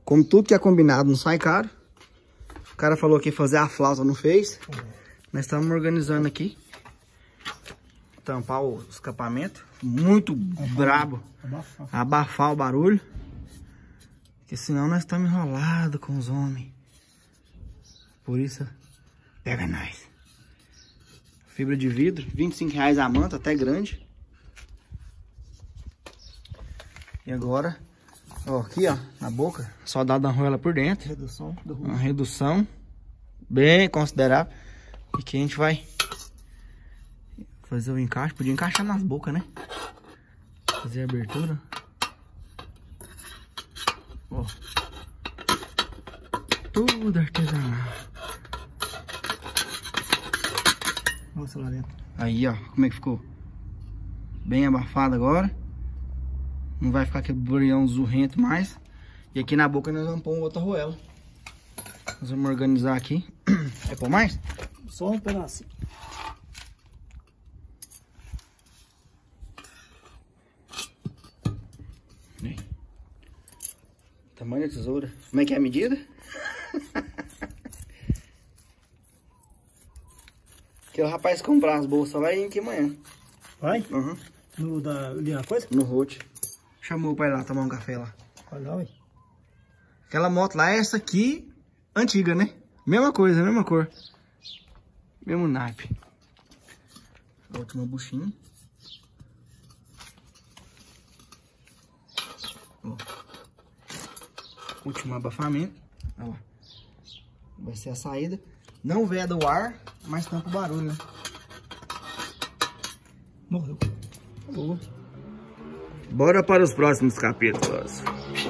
Como tudo que é combinado não sai caro. O cara falou que ia fazer a flauta, não fez. Nós estamos organizando aqui. Tampar o escapamento. Muito brabo. Abafar o barulho. Porque senão nós estamos enrolados com os homens. Por isso, pega nós. Fibra de vidro, R$25 a manta, até grande. E agora, ó, aqui ó, na boca, só dá uma arruela por dentro. Redução do ruído. Uma redução bem considerável. E aqui a gente vai fazer o encaixe. Podia encaixar nas bocas, né? Fazer a abertura. Ó. Tudo artesanal. Nossa, lá dentro. Aí, ó, como é que ficou? Bem abafado agora. Não vai ficar aquele brilhão zurrento mais. E aqui na boca nós vamos pôr outra arruela. Nós vamos organizar aqui. Quer pôr mais? Só um pedacinho. Aí. Tamanho da tesoura. Como é que é a medida? Que o rapaz comprar as bolsas vai vir aqui amanhã. Vai? Uhum. Ali na coisa? No rote. Chamou o pai lá tomar um café lá. Olha lá, ué. Aquela moto lá é essa aqui, antiga, né? Mesma coisa, mesma cor. Mesmo naipe. Última buchinha. Ó. Último abafamento. Olha lá. Vai ser a saída. Não veda o ar, mas tampa o barulho, né? Morreu. Bora para os próximos capítulos.